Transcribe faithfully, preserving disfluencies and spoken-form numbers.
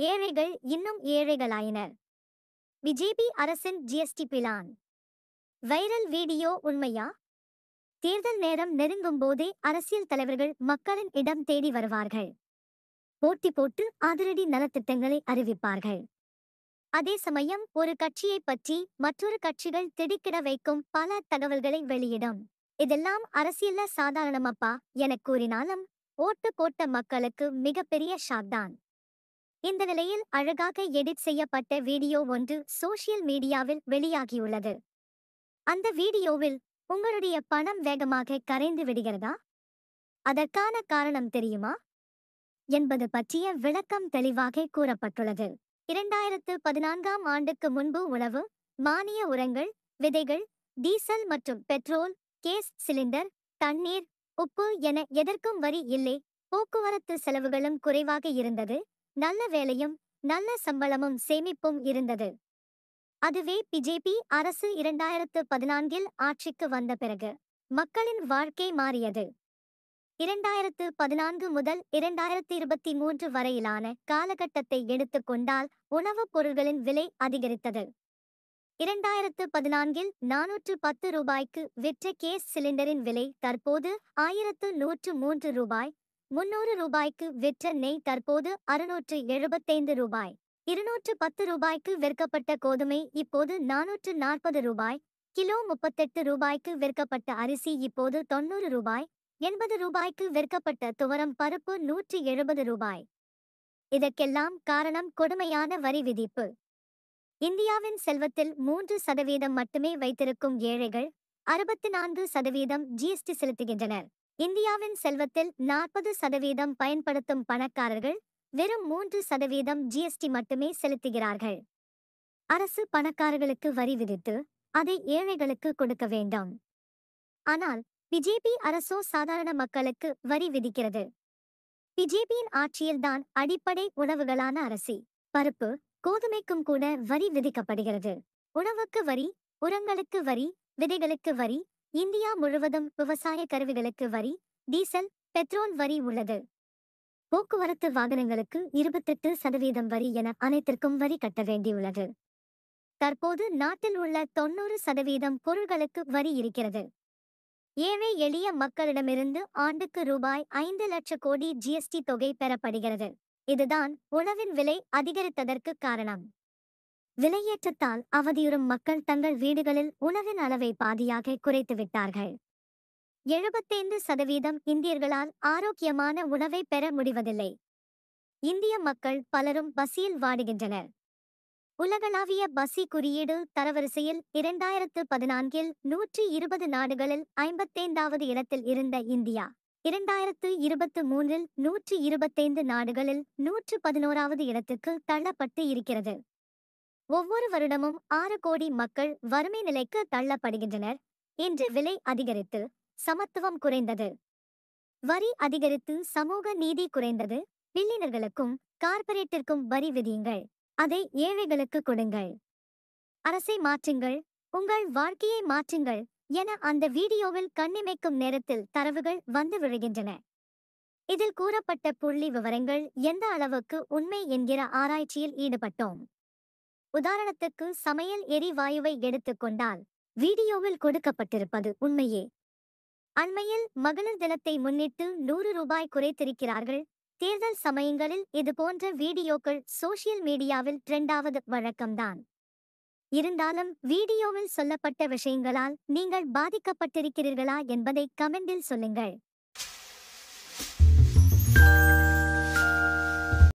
ஏழைகள் இன்னும் ஏழைகளாயினர். பிஜேபி அரசின் ஜிஎஸ்டி பிளான். வைரல் வீடியோ உண்மையா? தேர்தல் நேரம் நெருங்கும் போதே அரசியல் தலைவர்கள் மக்களின் இடம் தேடி வருவார்கள். போட்டி போட்டு அதிரடி நலத்திட்டங்களை அறிவிப்பார்கள். அதே சமயம் ஒரு கட்சியை பற்றி மற்றொரு கட்சிகள் திடுக்கிட வைக்கும் பல தகவல்களை வெளியிடும். இதெல்லாம் அரசியல்ல சாதாரணமப்பா எனக் கூறினாலும் ஓட்டு போட்ட மக்களுக்கு மிகப்பெரிய ஷாக்தான். இந்த நிலையில் அழகாக எடிட் செய்யப்பட்ட வீடியோ ஒன்று சோஷியல் மீடியாவில் வெளியாகியுள்ளது. அந்த வீடியோவில் உங்களுடைய பணம் வேகமாக கரைந்து விடுகிறதா? அதற்கான காரணம் தெரியுமா என்பது பற்றிய விளக்கம் தெளிவாக கூறப்பட்டுள்ளது. இரண்டாயிரத்து பதினான்காம் ஆண்டுக்கு முன்பு உணவு, மானிய உரங்கள், விதைகள், டீசல் மற்றும் பெட்ரோல், கேஸ் சிலிண்டர், தண்ணீர், உப்பு என எதற்கும் வரி இல்லை. போக்குவரத்து செலவுகளும் குறைவாக இருந்தது. நல்ல வேலையும் நல்ல சம்பளமும் சேமிப்பும் இருந்தது. அதுவே பிஜேபி அரசு இரண்டாயிரத்து பதினான்கில் ஆட்சிக்கு வந்த பிறகு மக்களின் வாழ்க்கை மாறியது. இரண்டாயிரத்து பதினான்கு முதல் இரண்டாயிரத்து இருபத்தி மூன்று வரையிலான காலகட்டத்தை எடுத்துக்கொண்டால் உணவுப் பொருட்களின் விலை அதிகரித்தது. இரண்டாயிரத்து பதினான்கில் நானூற்று பத்து ரூபாய்க்கு விற்ற கேஸ் சிலிண்டரின் விலை தற்போது ஆயிரத்து நூற்று மூன்று ரூபாய். முன்னூறு ரூபாய்க்கு விற்ற நெய் தற்போது அறுநூற்று எழுபத்தைந்து ரூபாய். இருநூற்று பத்து ரூபாய்க்கு விற்கப்பட்ட கோதுமை இப்போது நானூற்று நாற்பது ரூபாய். கிலோ முப்பத்தெட்டு ரூபாய்க்கு விற்கப்பட்ட அரிசி இப்போது தொண்ணூறு ரூபாய். எண்பது ரூபாய்க்கு விற்கப்பட்ட துவரம் பருப்பு நூற்று எழுபது ரூபாய். இதற்கெல்லாம் காரணம் கொடுமையான வரி விதிப்பு. இந்தியாவின் செல்வத்தில் மூன்று சதவீதம் மட்டுமே வைத்திருக்கும் ஏழைகள் அறுபத்தி நான்கு சதவீதம் ஜிஎஸ்டி செலுத்துகின்றனர். இந்தியாவின் செல்வத்தில் நாற்பது சதவீதம் பயன்படுத்தும் பணக்காரர்கள் வெறும் மூன்று சதவீதம் ஜிஎஸ்டி மட்டுமே செலுத்துகிறார்கள். அரசு பணக்காரர்களுக்கு வரி விதித்து அதை ஏழைகளுக்கு கொடுக்க வேண்டும். ஆனால் பிஜேபி அரசோ சாதாரண மக்களுக்கு வரி விதிக்கிறது. பிஜேபியின் ஆட்சியில்தான் அடிப்படை உணவுகளான அரிசி, பருப்பு, கோதுமைக்கும் கூட வரி விதிக்கப்படுகிறது. உணவுக்கு வரி, உரங்களுக்கு வரி, விதைகளுக்கு வரி, இந்தியா முழுவதும் விவசாய கருவிகளுக்கு வரி, டீசல், பெட்ரோல் வரி உள்ளது. போக்குவரத்து வாகனங்களுக்கு இருபத்தெட்டு சதவீதம் வரி என அனைத்திற்கும் வரி கட்ட வேண்டியுள்ளது. தற்போது நாட்டில் உள்ள தொண்ணூறு சதவீதம் பொருட்களுக்கு வரி இருக்கிறது. ஏழை எளிய மக்களிடமிருந்து ஆண்டுக்கு ரூபாய் ஐந்து லட்சம் கோடி ஜிஎஸ்டி தொகை பெறப்படுகிறது. இதுதான் உணவின் விலை அதிகரித்ததற்கு காரணம். விலையேற்றத்தால் அவதியுறும் மக்கள் தங்கள் வீடுகளில் உணவின் அளவை பாதியாக குறைத்து விட்டார்கள். எழுபத்தைந்து சதவீதம் இந்தியர்களால் ஆரோக்கியமான உணவை பெற முடிவதில்லை. இந்திய மக்கள் பலரும் பசியில் வாடுகின்றனர். உலகளாவிய பசி குறியீடு தரவரிசையில் இரண்டாயிரத்து பதினான்கில் நூற்றி இருபது நாடுகளில் ஐம்பத்தைந்தாவது இடத்தில் இருந்த இந்தியா இரண்டாயிரத்து இருபத்து மூன்றில் நூற்றி இருபத்தைந்து நாடுகளில் நூற்று பதினோராவது இடத்துக்கு தள்ளப்பட்டு இருக்கிறது. ஒவ்வொரு வருடமும் ஆறு கோடி மக்கள் வறுமை நிலைக்கு தள்ளப்படுகின்றனர். இன்று விலை அதிகரித்து சமத்துவம் குறைந்தது, வரி அதிகரித்து சமூக நீதி குறைந்தது. பில்லியனர்களுக்கும் கார்ப்பரேட்டிற்கும் வரி விதியுங்கள், அதை ஏழைகளுக்கு கொடுங்கள். அரசை மாற்றுங்கள், உங்கள் வாழ்க்கையை மாற்றுங்கள் என அந்த வீடியோவில் கண்ணிமைக்கும் நேரத்தில் தரவுகள் வந்து விழுகின்றன. இதில் கூறப்பட்ட புள்ளி விவரங்கள் எந்த அளவுக்கு உண்மை என்கிற ஆராய்ச்சியில் ஈடுபட்டோம். உதாரணத்துக்கு சமையல் எரிவாயுவை எடுத்துக்கொண்டால் வீடியோவில் கொடுக்கப்பட்டிருப்பது உண்மையே. அண்மையில் மகளிர் தினத்தை முன்னிட்டு நூறு ரூபாய் குறைத்திருக்கிறார்கள். தேர்தல் சமயங்களில் இதுபோன்ற வீடியோக்கள் சோஷியல் மீடியாவில் ட்ரெண்டாவது வழக்கம்தான். இருந்தாலும் வீடியோவில் சொல்லப்பட்ட விஷயங்களால் நீங்கள் பாதிக்கப்பட்டிருக்கிறீர்களா என்பதை கமெண்டில் சொல்லுங்கள்.